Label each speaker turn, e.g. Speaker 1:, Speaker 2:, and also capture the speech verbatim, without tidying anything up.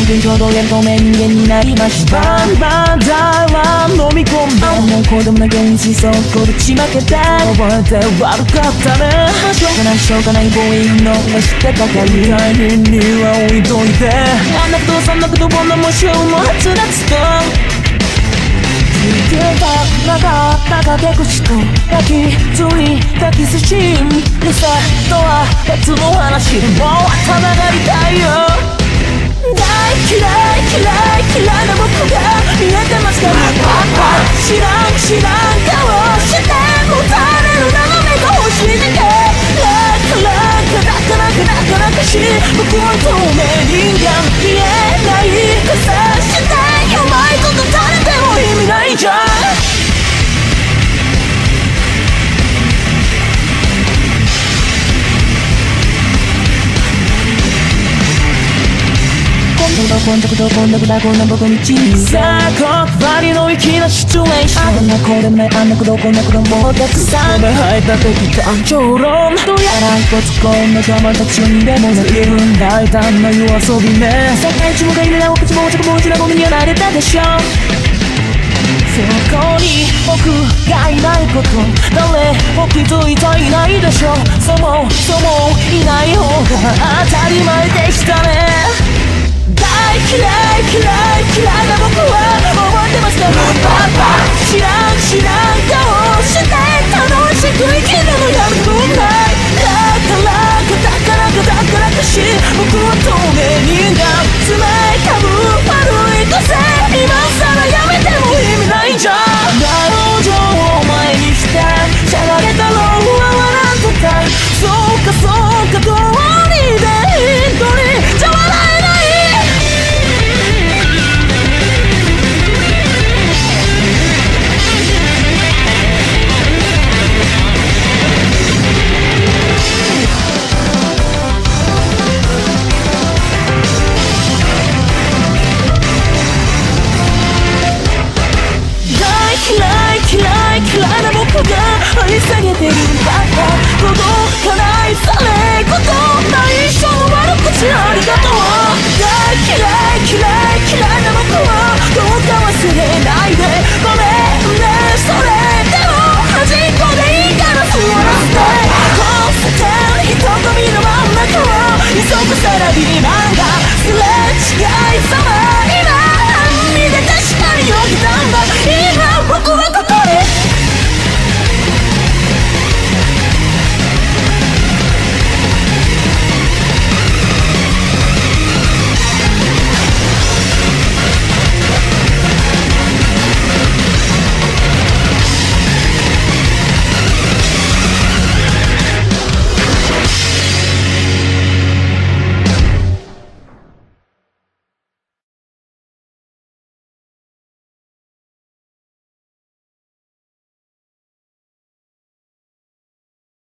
Speaker 1: 分共同源透明人間になりました。バンバンダーラン飲み込んだもう子供の原因水槽こぶちまけて覚えて悪かったね。しょうがないしょうがないボーイの目してたかり大変には置いといてあんなことそんなことこんなもしょうもはつらつとついてた中中で口と焼きついたキスシーンリセットは別の話でもうたまがりたいよ。大嫌い嫌い嫌いな僕が見えてますか？知らん知らん顔してもたれる斜めが欲しいだけ楽楽なかなかなかなかし僕は透明人間見えない傘してうまいこと垂れても意味ないじゃん。こんなことこんなことこんな僕に小さいばりの粋なシチュエーションあんなこれないあんなことこんなこともうたくさん入った敵感情論どうやら一つこんな仲間たちにでもなり分大胆な夜遊びね世界一もがいるなお口もおちゃくもうちなゴミにはなれたでしょ。そこに僕がいないこと誰も気づいていないでしょ。そもそもいない方が当たり前でしたね。大嫌い嫌い嫌いな僕は覚えてますか？知らん知らん顔して楽しく生きるのやめくんないだからかだからかだからかし僕は透明人間爪かぶ悪い癖今さらやめても意味ないじゃん。大往生を前にしてしゃがれたろうは笑ってたそうかそうかどうにで一人じゃ笑えない嫌い嫌いな僕が張り下げてるんだ届かないされことない一生の悪口ありがとう。大嫌い嫌い嫌いな僕はどうか忘れないでごめんねそれでも端っこでいいから座らせて交差点人混みの真ん中を急ぐサラリーマンがすれ違いざま今半身で確かに起きたんだ